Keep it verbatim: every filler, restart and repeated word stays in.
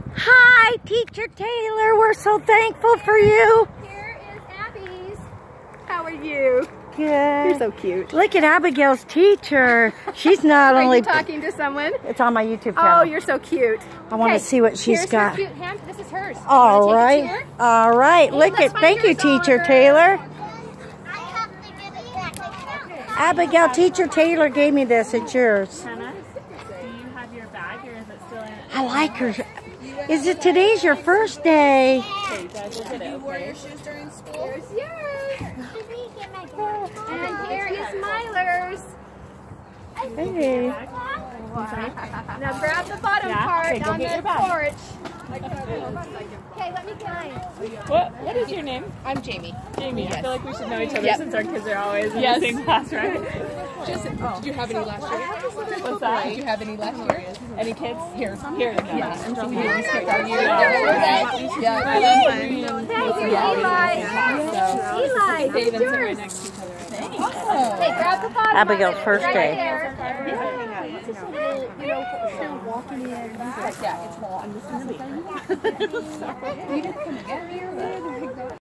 Hi, Teacher Taylor. We're so thankful for you. Here is Abby's. How are you? Good. You're so cute. Look at Abigail's teacher. She's not Are only you talking to someone? It's on my YouTube channel. Oh, you're so cute. I want to okay. see what she's Here's got. Her cute hand. This is hers. All you right. Take All right. Hey, Look at. Thank you, yours, Teacher Oliver. Taylor. Abigail, Teacher Taylor gave me this. It's yours. Hannah, do you have your bag or is it still in? I like her. Is it today's your first day? Okay, guys, look at it, okay? Here's yours. And here is Myler's. Hey. Now grab the bottom Yeah? part Okay, go on get the your bag. porch. Okay, let me get mine. What? What is your name? I'm Jamie. Jamie. I feel like we should know each other Yep. since our kids are always in Yes. the same class, right? Just, Did you have any last year? What's that? Did you have any last year? Any kids? Here. Here. Yeah. And Jamie, Yeah. you skipped our year. Yeah. Yeah. Hey, Eli. Eli, Dave it's and sit right yours. next to each other. Right? Oh. Hey, grab the bottom. Abigail's of it. first Right day. there. Yeah, it's small. I'm just